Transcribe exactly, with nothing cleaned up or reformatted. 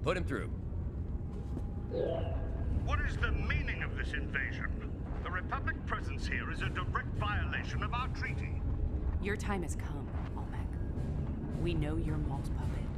Put him through. What is the meaning of this invasion? The Republic presence here is a direct violation of our treaty. Your time has come, Olmec. We know you're Maul's puppet.